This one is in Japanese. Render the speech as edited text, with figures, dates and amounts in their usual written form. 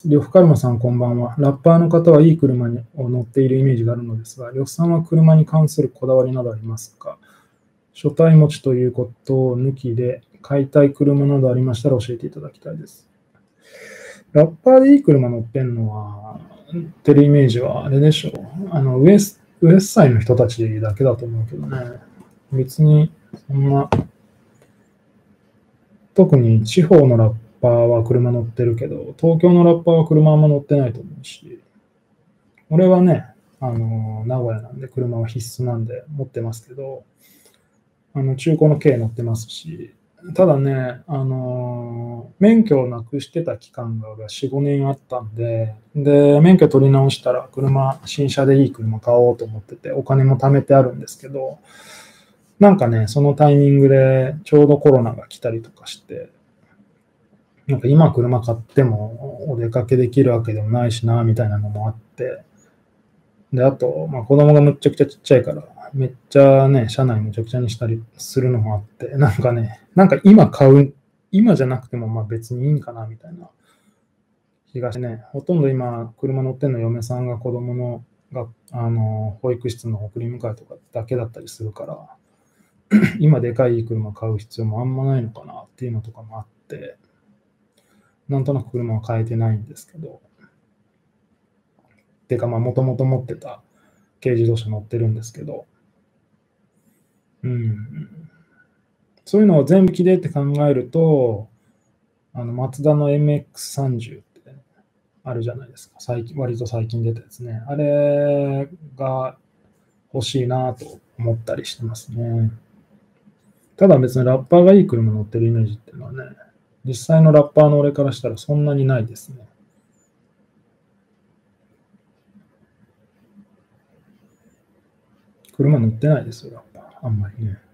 呂布カルマさん、こんばんは。ラッパーの方はいい車を乗っているイメージがあるのですが、呂布さんは車に関するこだわりなどありますか？所帯持ちということを抜きで、買いたい車などありましたら教えていただきたいです。ラッパーでいい車乗ってんのは、ってるイメージはあれでしょう。ウエスサイの人たちだけだと思うけどね。別に、そんな、特に地方のラッパーは車乗ってるけど、東京のラッパーは車あんま乗ってないと思うし、俺はね、名古屋なんで車は必須なんで持ってますけど、中古の軽乗ってますし、ただね、免許をなくしてた期間が4、5年あったんで、免許取り直したら新車でいい車買おうと思ってて、お金も貯めてあるんですけど、なんかね、そのタイミングでちょうどコロナが来たりとかして、なんか今車買ってもお出かけできるわけでもないしな、みたいなのもあって、で、あと、まあ、子供がむっちゃくちゃちっちゃいから、めっちゃね、車内むちゃくちゃにしたりするのもあって、なんかね、なんか今じゃなくてもまあ別にいいんかなみたいな気がしてね、ほとんど今、車乗ってんの嫁さんが子供の保育室の送り迎えとかだけだったりするから、今でかい車買う必要もあんまないのかなっていうのとかもあって、なんとなく車は変えてないんですけど、てかまあもともと持ってた軽自動車乗ってるんですけど、うん、そういうのを全部きれいって考えると、マツダの MX30 ってあるじゃないですか。割と最近出たやつね。あれが欲しいなと思ったりしてますね。ただ別にラッパーがいい車乗ってるイメージっていうのはね、実際のラッパーの俺からしたらそんなにないですね。車乗ってないですよ、ラッパー。あんまりね。